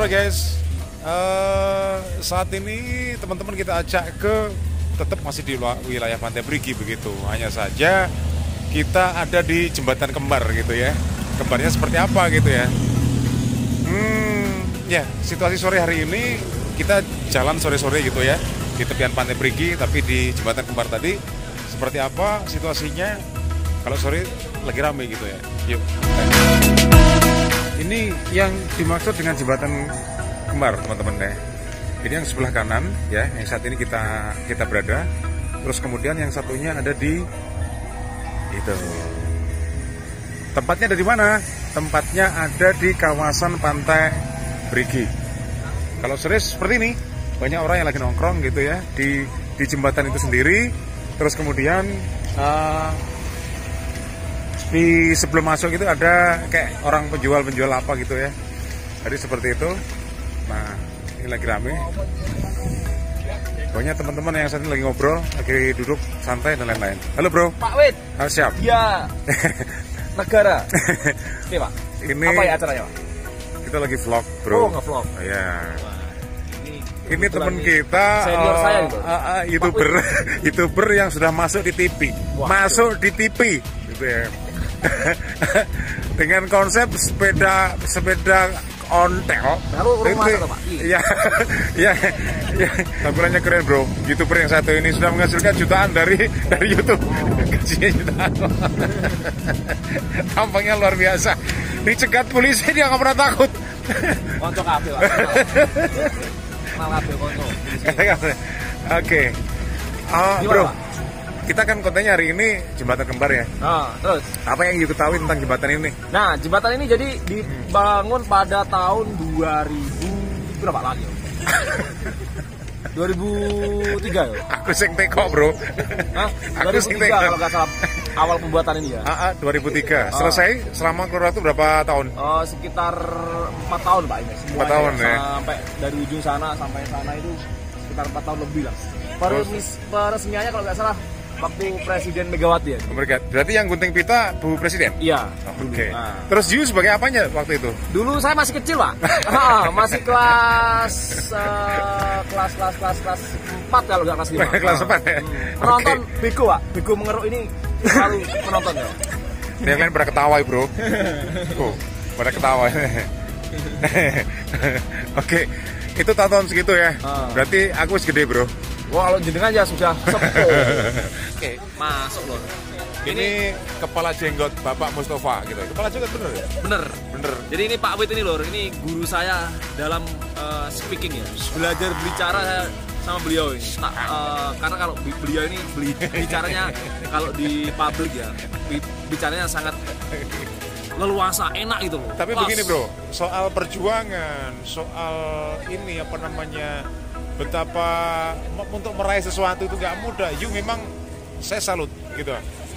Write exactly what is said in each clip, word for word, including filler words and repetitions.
Oke guys, uh, saat ini teman-teman kita ajak ke tetap masih di wilayah Pantai Brigi begitu. Hanya saja kita ada di jembatan kembar gitu ya. Kembarnya seperti apa gitu ya. Hmm, ya situasi sore hari ini kita jalan sore-sore gitu ya di tepian Pantai Brigi, tapi di jembatan kembar tadi seperti apa situasinya? Kalau sore lagi rame gitu ya. Yuk. Ini yang dimaksud dengan jembatan kembar teman-teman ya. Ini yang sebelah kanan ya, yang saat ini kita kita berada. Terus kemudian yang satunya ada di itu. Tempatnya ada di mana? Tempatnya ada di kawasan Pantai Brigi. Kalau sore seperti ini, banyak orang yang lagi nongkrong gitu ya di di jembatan itu sendiri. Terus kemudian uh, di sebelum masuk itu ada kayak orang penjual-penjual apa gitu ya. Jadi seperti itu. Nah, ini lagi rame. Banyak teman-teman yang saat ini lagi ngobrol, lagi duduk santai dan lain-lain. Halo bro. Pak Wid. Ah, siap. Ya. Negara. Oke Pak. Ini apa ya acaranya Pak? Kita lagi vlog bro. Oh nge-vlog. Oh, ya. Ini, ini teman kita senior uh, saya gitu. Uh, uh, youtuber, youtuber yang sudah masuk di T V, Wah, masuk di T V, gitu ya. Dengan konsep sepeda sepeda ontel. Lalu rumah itu, Pak. Iya, iya, iya. Tampilannya keren bro. Youtuber yang satu ini sudah menghasilkan jutaan dari dari YouTube. Gajinya jutaan. Tampangnya luar biasa. Dicegat polisi dia nggak pernah takut. Konco kafe Pak. Mal kafe konco. Oke. Ah, bro. Pak? Kita kan kontennya hari ini jembatan kembar ya. Nah, terus apa yang you ketahui tentang jembatan ini? Nah, jembatan ini jadi dibangun pada tahun dua ribu berapa lagi? dua ribu tiga ya? Aku sing teko, bro. Hah? Aku sing teko kalau nggak salah awal pembuatan ini ya. Ah, ah, dua ribu tiga. Ah. Selesai selama kurang waktu berapa tahun? Oh, sekitar empat tahun, Pak ini. empat tahun ya. Sampai dari ujung sana sampai sana itu sekitar empat tahun lebih lah. Peresmiannya kalau nggak salah waktu Presiden Megawati ya. Berarti yang gunting pita Bu Presiden? Iya. Oke. Okay. Nah. Terus you sebagai apanya waktu itu? Dulu saya masih kecil Pak. Masih kelas uh, kelas kelas kelas kelas empat kalau nggak kelas lima. Kelas empat ya. Hmm. Penonton okay. Bego Pak. Bego mengeruk ini selalu penonton ya. Yang lain pada ketawa bro. Oh, pada ketawa. Oke. Okay. Itu tahun segitu ya. Uh. Berarti aku segede bro. Wah, kalau jenengan ya sudah sepuh. Oke, masuk loh. Ini, ini kepala jenggot Bapak Mustafa gitu. Kepala jenggot bener ya? Bener. Bener. Jadi ini Pak Wid ini loh, ini guru saya dalam uh, speaking ya. Belajar berbicara sama beliau ini. Tak, uh, karena kalau beliau ini beli, bicaranya kalau di publik ya, bicaranya sangat leluasa, enak gitu loh. Tapi Plus. Begini bro, soal perjuangan, soal ini apa namanya, betapa untuk meraih sesuatu itu nggak mudah. You memang saya salut gitu.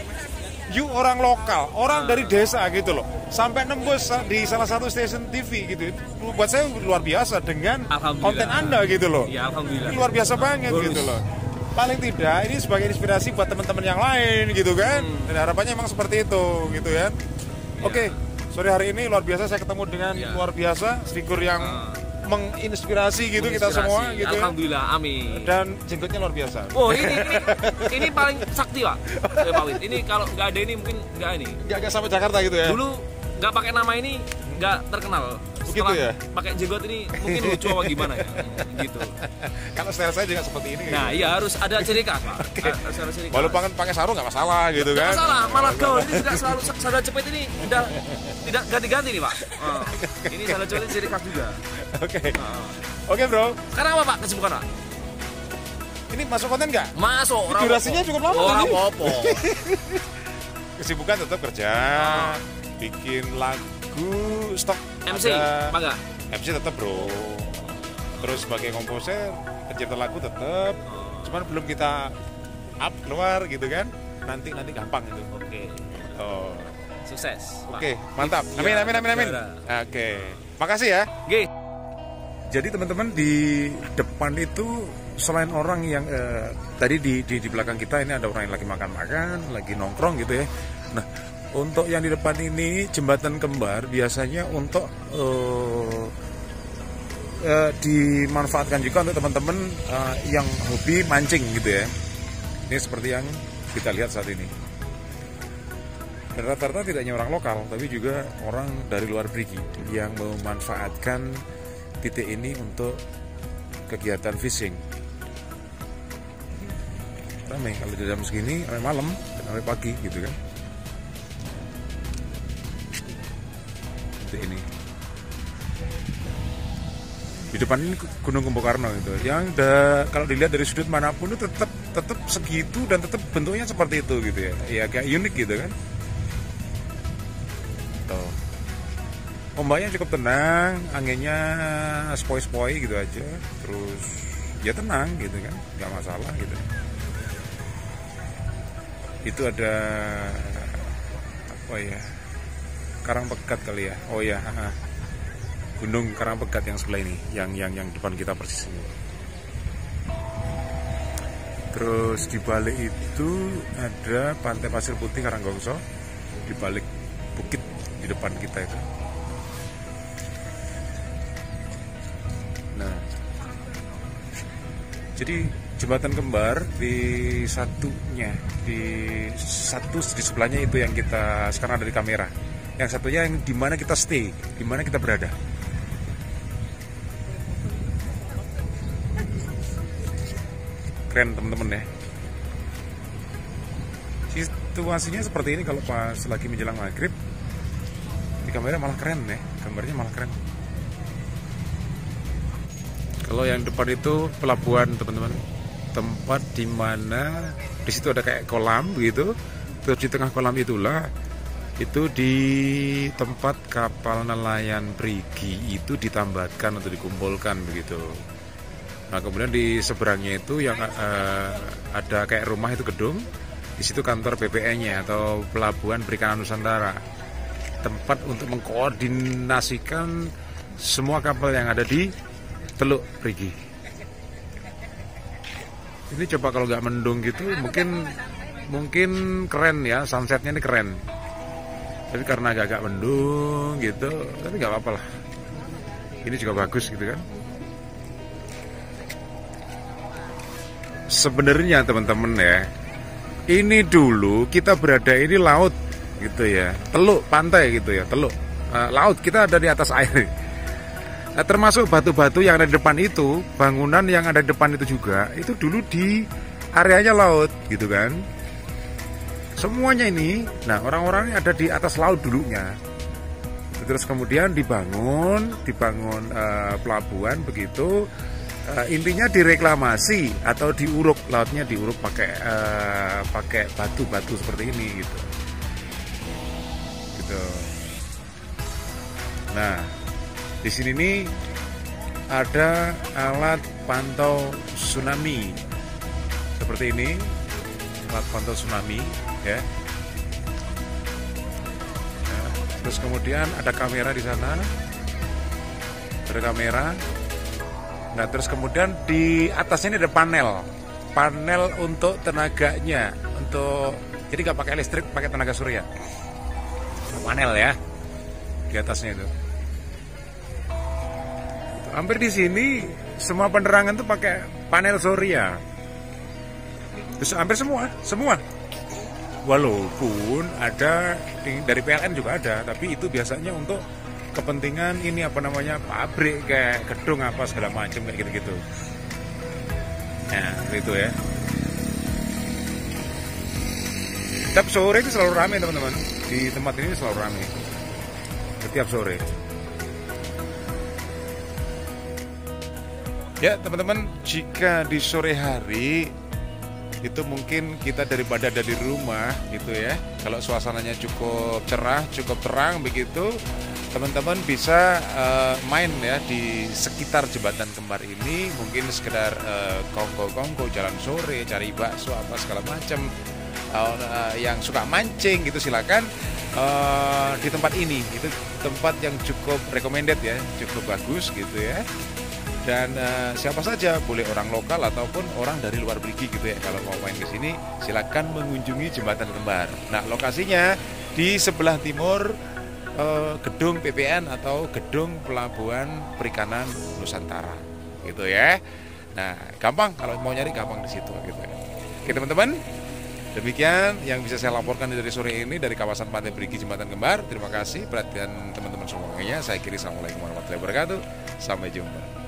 You orang lokal, orang nah. dari desa gitu loh, sampai nembus di salah satu stasiun T V gitu. Buat saya luar biasa dengan konten Anda gitu loh. Ya, alhamdulillah. Luar biasa banget Lurus. gitu loh. Paling tidak ini sebagai inspirasi buat teman-teman yang lain gitu kan. Hmm. Dan harapannya emang seperti itu gitu kan. Ya. Oke, sore hari ini luar biasa saya ketemu dengan ya. luar biasa figur yang uh. menginspirasi gitu kita semua gitu. Alhamdulillah, amin. Dan jenggotnya luar biasa. Oh ini ini, ini paling sakti Pak. Ya, Pak Wid. Ini kalau nggak ada ini mungkin nggak ini. Nggak nggak sampai Jakarta gitu ya. Dulu nggak pakai nama ini nggak terkenal. Begitu ya. Pakai jenggot ini mungkin lucu apa gimana ya. Gitu. Kalau style saya juga seperti ini. Nah iya harus ada ciri khas Pak. Okay. Harus ada ciri khas. Walaupun pakai sarung nggak masalah gitu kan. Nggak masalah. Malah gaun ini tidak selalu sadar cepet ini tidak tidak ganti-ganti nih Pak. Oh, ini sadar cepet ini ciri khas juga. Oke. Okay. Uh. Oke okay, bro. Sekarang apa Pak kesibukan Pak? Ini masuk konten nggak? Masuk. Durasinya cukup lama. Orang apa? Kesibukan tetap kerja, uh. bikin lagu, stok M C, ada, apa enggak? M C tetap bro. Terus sebagai komposer, pencipta lagu tetap. Cuman belum kita up keluar gitu kan. Nanti nanti gampang itu. Oke. Okay. Oh. Sukses. Oke, okay, mantap. Amin amin amin amin. Oke. Okay. Makasih ya. Oke. Okay. Jadi teman-teman di depan itu selain orang yang eh, tadi di, di di belakang kita ini ada orang yang lagi makan-makan, lagi nongkrong gitu ya. Nah, untuk yang di depan ini jembatan kembar biasanya untuk eh, uh, dimanfaatkan juga untuk teman-teman uh, yang hobi mancing gitu ya. Ini seperti yang kita lihat saat ini. Dan rata-rata tidak hanya orang lokal, tapi juga orang dari luar Brigi yang memanfaatkan titik ini untuk kegiatan fishing. Ramai kalau di jam segini, ramai malam, ramai pagi gitu kan. Titik ini. Di depan ini Gunung Kumbakarna gitu. Yang da, kalau dilihat dari sudut manapun itu tetap tetap segitu dan tetap bentuknya seperti itu gitu ya. Ya kayak unik gitu kan. Tuh. Ombaknya cukup tenang, anginnya spoi-spoi gitu aja. Terus ya tenang gitu kan, nggak masalah gitu. Itu ada apa ya? Karangpegat kali ya. Oh ya, Gunung Karangpegat yang sebelah ini, yang yang yang depan kita persis ini. Terus di balik itu ada Pantai Pasir Putih Karanggongso, di balik bukit di depan kita itu. Nah, jadi jembatan kembar di satunya, di satu di sebelahnya itu yang kita sekarang ada di kamera. Yang satunya yang di mana kita stay, di mana kita berada. Keren teman-teman ya. Situasinya seperti ini kalau pas lagi menjelang maghrib. Di kamera malah keren ya, gambarnya malah keren. Kalau yang depan itu pelabuhan teman-teman, tempat di mana di situ ada kayak kolam begitu. Terus di tengah kolam itulah itu di tempat kapal nelayan Brigi itu ditambatkan atau dikumpulkan begitu. Nah kemudian di seberangnya itu yang uh, ada kayak rumah itu gedung, di situ kantor B P N-nya atau Pelabuhan Perikanan Nusantara, tempat untuk mengkoordinasikan semua kapal yang ada di Teluk Brigi. Ini coba kalau nggak mendung gitu, mungkin mungkin keren ya, sunsetnya ini keren. Tapi karena agak-agak mendung gitu, tapi nggak apa-apa lah. Ini juga bagus gitu kan. Sebenarnya teman-teman ya, ini dulu kita berada ini laut gitu ya, teluk pantai gitu ya, teluk uh, laut, kita ada di atas air. Nah, termasuk batu-batu yang ada di depan itu, bangunan yang ada di depan itu juga, itu dulu di areanya laut gitu kan. Semuanya ini, nah orang-orangnya ada di atas laut dulunya. Terus kemudian dibangun, dibangun uh, pelabuhan begitu. Uh, intinya direklamasi atau diuruk, lautnya diuruk pakai uh, pakai batu-batu seperti ini gitu. Gitu. Nah, di sini nih ada alat pantau tsunami seperti ini, alat pantau tsunami ya. Nah, terus kemudian ada kamera di sana, ada kamera. Nah terus kemudian di atasnya ini ada panel, panel untuk tenaganya, untuk jadi nggak pakai listrik, pakai tenaga surya. Panel ya di atasnya itu. Hampir di sini semua penerangan tuh pakai panel surya. Terus hampir semua, semua. Walaupun ada dari P L N juga ada, tapi itu biasanya untuk kepentingan ini apa namanya pabrik kayak gedung apa segala macam kayak gitu-gitu. Nah itu ya. Setiap sore itu selalu ramai teman-teman, di tempat ini selalu ramai setiap sore. Ya teman-teman, jika di sore hari itu mungkin kita daripada ada di rumah gitu ya, kalau suasananya cukup cerah, cukup terang begitu, teman-teman bisa uh, main ya di sekitar jembatan kembar ini, mungkin sekedar uh, kongko-kongko jalan sore, cari bakso apa segala macam. Uh, uh, yang suka mancing gitu silakan uh, di tempat ini, itu tempat yang cukup recommended ya, cukup bagus gitu ya. Dan uh, siapa saja, boleh orang lokal ataupun orang dari luar Brigi gitu ya, kalau mau main ke sini silakan mengunjungi jembatan kembar. Nah lokasinya di sebelah timur eh, gedung P P N atau gedung Pelabuhan Perikanan Nusantara gitu ya. Nah, gampang kalau mau nyari gampang di situ gitu ya. Oke teman-teman, demikian yang bisa saya laporkan dari sore ini dari kawasan Pantai Brigi Jembatan Kembar. Terima kasih perhatian teman-teman semuanya. Saya kiri, assalamualaikum warahmatullahi wabarakatuh. Sampai jumpa.